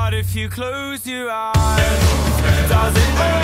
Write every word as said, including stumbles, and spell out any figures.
But if you close your eyes, does it hurt?